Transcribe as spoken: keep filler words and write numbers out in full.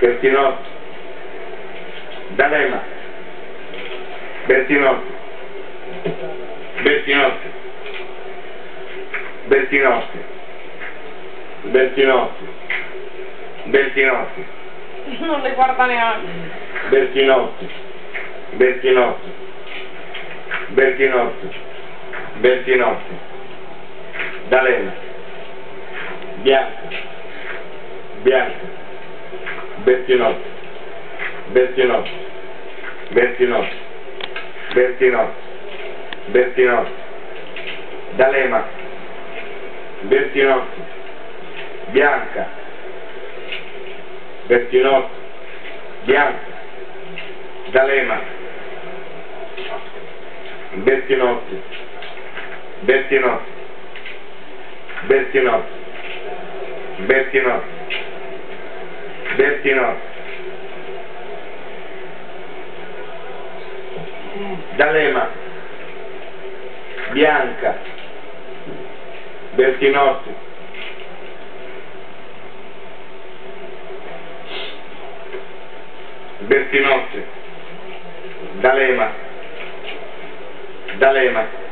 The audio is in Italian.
Bertinotti, D'Alema, Bertinotti, Bertinotti, Bertinotti, Bertinotti, Bertinotti, Non le guarda neanche. Bertinotti, Bertinotti, Bertinotti, Bertinotti, D'Alema, Bianca, Bianca, Bertinotti, Bertinotti, Bertinotti, Bertinotti, Bertinotti, D'Alema, Bertinotti, Bianca, Bertinotti, Bianca, D'Alema, Bertinotti, Bertinotti, Bertinotti, Bertinotti, Bertinotti, D'Alema, Bianca, Bertinotti, Bertinotti, D'Alema, D'Alema,